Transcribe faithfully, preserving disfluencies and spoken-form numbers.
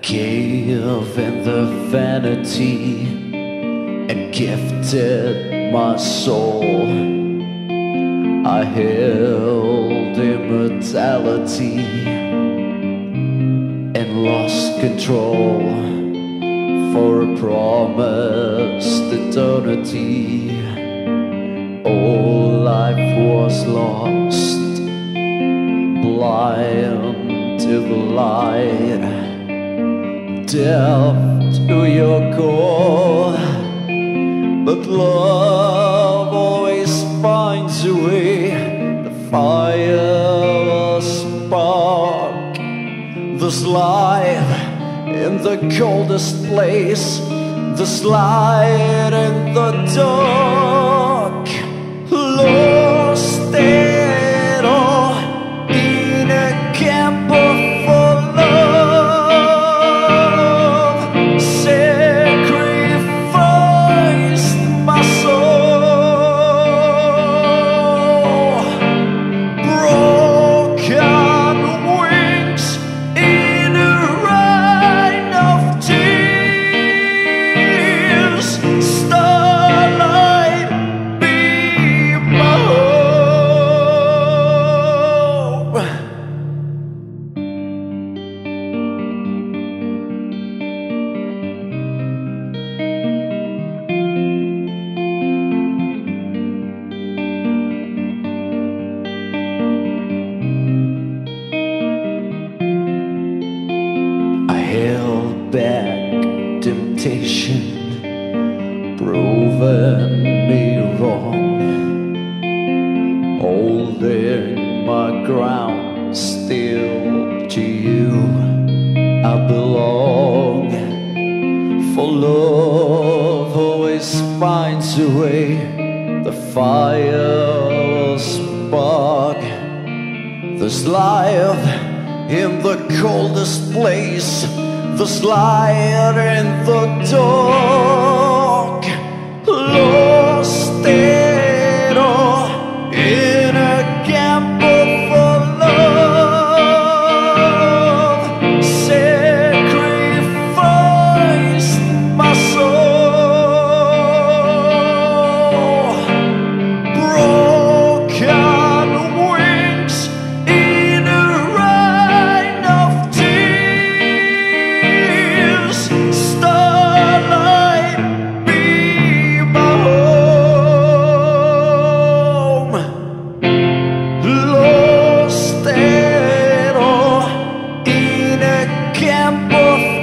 Agee in the vanity and gifted my soul. I held immortality and lost control for a promised eternity. All life was lost, blind to the light, deaf to your call. But love always finds a way. The fire will spark. There's life in the coldest place. There's light in the dark. Lost it all in a camp of love. Sacrificed my soul. Broken wings in a rain of tears. Starlight, be my hope. I held back temptation, proven me wrong, holding my ground. Still to you I belong. For love always finds a way. The fire will spark. There's life in the coldest place. There's light in the dark. Lost it all in a camp of love. Sacrificed my soul. Broken wings in a rain of tears. Starlight, be my home. Lost it all in a camp of